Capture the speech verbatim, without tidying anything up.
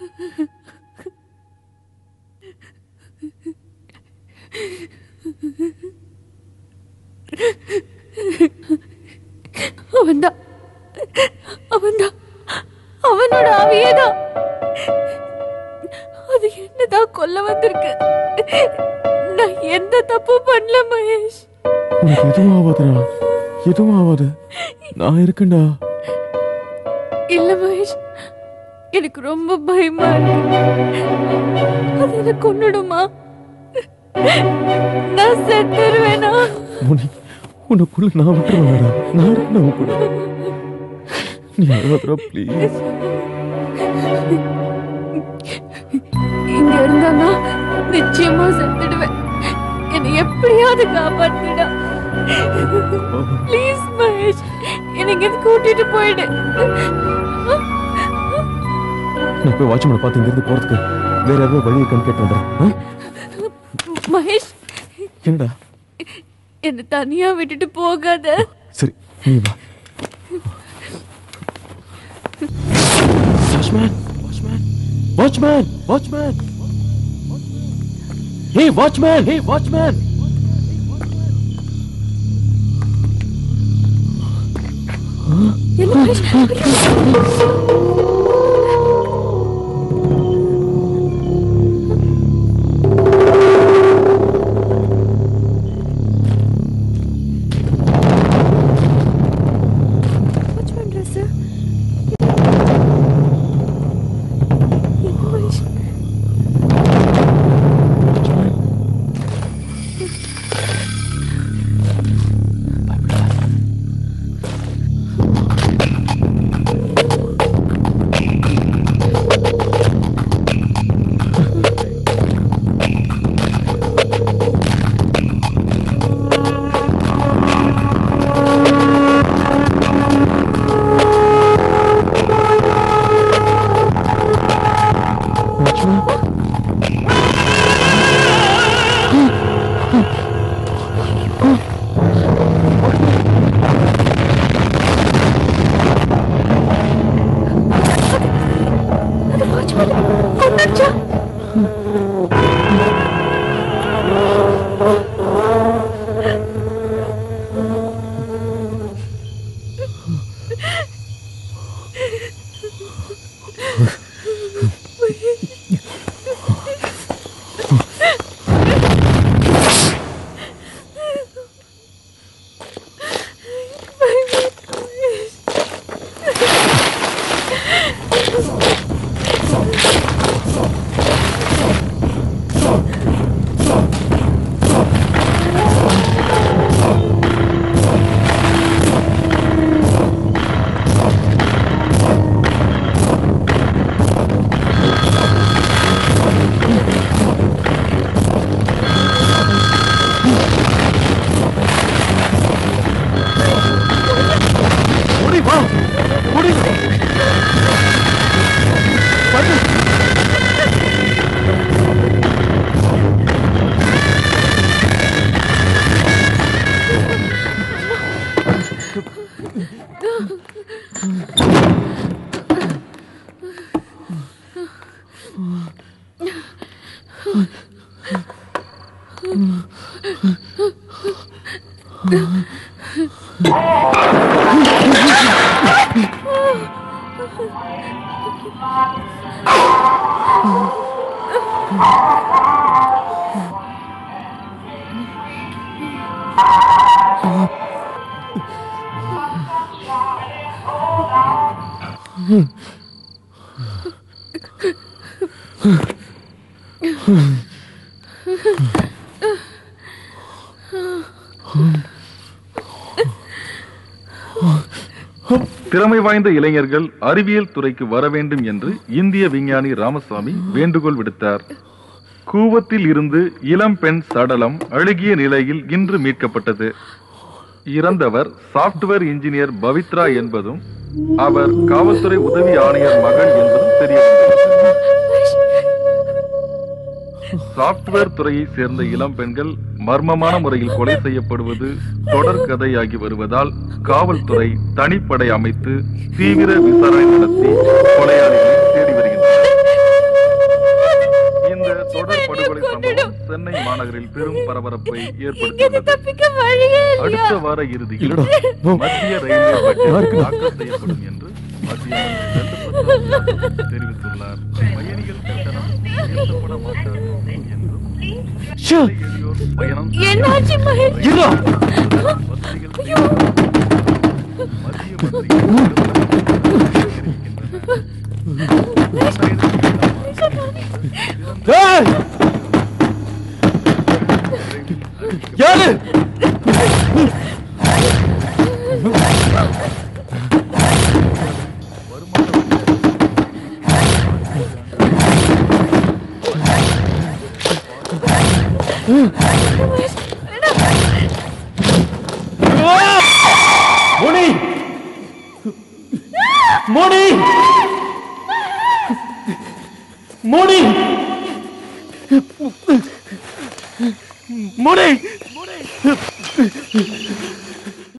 அவன்தான் அவன்தான் அவனோட ஆவியேதான். அது என்னதான் கொல்ல வந்திருக்கு. நான் எந்த தப்பு பண்ணல மகேஷ். உனக்கு எதுவும் ஆகாதுடா, எதுவும் ஆகாது. நான் இருக்கேன்டா. இல்ல மகேஷ், எனக்கு ரொம்ப பயமா இருக்கு. அது என்ன கொன்னுடுமா? நான் செத்துருவேனா? உனக்குள்ள நான் விட்டுருவேன்டா. நான் இருக்கேன் கூட. நீ அழாதடா ப்ளீஸ். இங்க இருந்தா நிச்சயமா செத்துடுவேன். என்னை எப்படியாவது காப்பாத்திடா ப்ளீஸ் மகேஷ். எனக்கு இது கூட்டிட்டு போயிடு. நான் போய் வாட்ச்மேனை பார்த்து இங்கிருந்து போறதுக்கு வேற யாராவது வழி இருக்கான்னு கேட்டு வந்துடுறேன். மகேஷ், என்னடா? என்ன தனியா விட்டுட்டு போகாத. சரி, நீ வா. Watchman, watchman, watchman, watchman. Hey watchman, hey watchman. என்ன மகேஷ்? திறமை வாய்ந்த இளைஞர்கள் அறிவியல் துறைக்கு வர வேண்டும் என்று இந்திய விஞ்ஞானி ராமசாமி வேண்டுகோள் விடுத்தார். கூவத்தில் இருந்து இளம் பெண் சடலம் அழுகிய நிலையில் இன்று மீட்கப்பட்டது. இறந்தவர் சாப்ட்வேர் இன்ஜினியர் பவித்ரா என்பதும் அவர் காவல்துறை உதவி ஆணையர் மகள் என்பதும் தெரிய வந்தது. சாப்ட்வேர் துறையை சேர்ந்த இளம் பெண்கள் மர்மமான முறையில் கொலை செய்யப்படுவது தொடர் கதையாகி வருவதால் காவல்துறை தனிப்படை அமைத்து தீவிர விசாரணை நடத்தி கொலையாளிகளை தேடி வருகின்றனர். பெரும் பரபரப்பை இங்கிருந்து ஏற்படுத்தியுள்ளது. தப்பிக்க வழியே இல்லையா? அடுத்த வார இறுதியில் இல்லடா. நோ. மத்திய ரயில்வே பட்ஜெட் தாக்கல் செய்யப்படும் என்று மத்திய அமைச்சர் தெரிவித்துள்ளார். பயணிகள் கட்டணம் உயர்த்தப்பட மாட்டாது என்றும் ஷே. எளியோர் பயணம் என்னாச்சு மகேஷ்? இருடா. வசதிகள் மத்திய ஏய்! யாரு? மோனி! மோனி! மோனி! மோனி!